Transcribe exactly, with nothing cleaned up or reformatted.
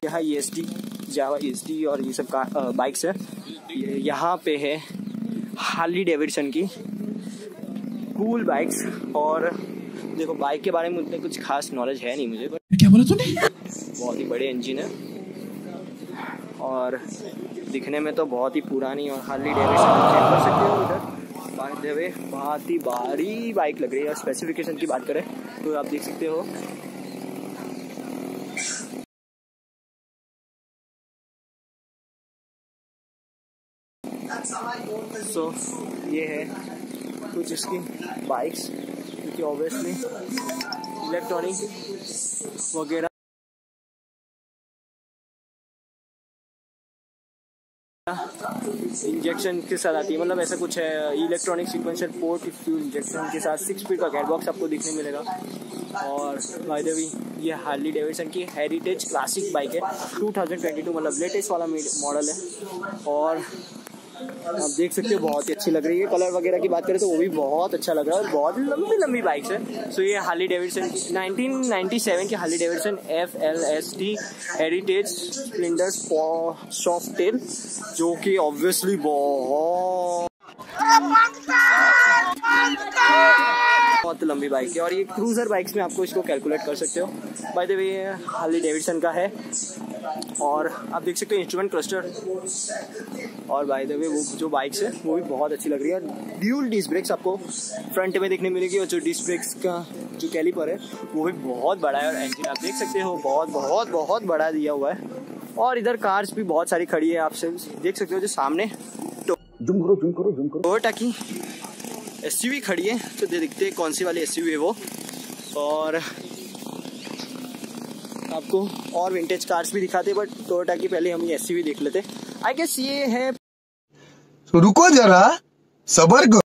यहाँ E S T Jawa E S T और ये सब का बाइक्स है। यहाँ पे है हार्ली डेविडसन की कूल बाइक्स। और देखो बाइक के बारे में उतने कुछ खास नॉलेज है नहीं मुझे, बट क्या बोला तूने? बहुत ही बड़े इंजन है और दिखने में तो बहुत ही पुरानी और हार्ली डेविडसन चेक कर सकते हो उधर। बाय द वे बहुत ही भारी बाइक लग रही है। और स्पेसिफिकेशन की बात करें तो आप देख सकते हो सो so, ये है कुछ इसकी बाइक्स, क्योंकि ऑब्वियसली इलेक्ट्रॉनिक वगैरह इंजेक्शन के साथ आती है, मतलब ऐसा कुछ है। Electronic sequential port fuel injection के साथ सिक्स स्पीड का गेयरबॉक्स आपको दिखने मिलेगा। और बाय द वे ये हार्ली डेविडसन की हेरिटेज क्लासिक बाइक है, टू थाउजेंड ट्वेंटी टू मतलब लेटेस्ट वाला मॉडल है। और आप देख सकते हो बहुत ही अच्छी लग रही है। कलर वगैरह की बात करें तो वो भी बहुत अच्छा लग रहा है और बहुत लंबी लंबी बाइक्स है। सो ये हार्ली डेविडसन की नाइनटीन नाइंटी सेवन की Harley Davidson F L S T heritage splendor soft tail, जो कि ऑब्वियसली बहुत बहुत लंबी बाइक है। और ये क्रूजर बाइक्स में आपको इसको कैलकुलेट कर सकते हो। By the way Harley Davidson का है। और आप देख सकते हो इंस्ट्रूमेंट क्लस्टर। और बाय द वे वो जो बाइक्स है वो भी बहुत अच्छी लग रही है। ड्यूल डिस्क ब्रेक्स आपको फ्रंट में देखने मिलेगी और जो डिस्क ब्रेक्स का जो कैलिपर है वो भी बहुत बड़ा है। और इंजन आप देख सकते हो बहुत बहुत बहुत बड़ा दिया हुआ है। और इधर कार्स भी बहुत सारी खड़ी है, आप देख सकते हो। जो सामने जूम करो जूम करो जूम करो टोयोटा की एस यू वी खड़ी है, तो देखते हैं कौन सी वाली एस यू वी है वो। और आपको और विंटेज कार्स भी दिखाते हैं, बट टोयोटा की पहले हम ये एस यू वी देख लेते। आई गेस ये है, रुको जरा सबर करो।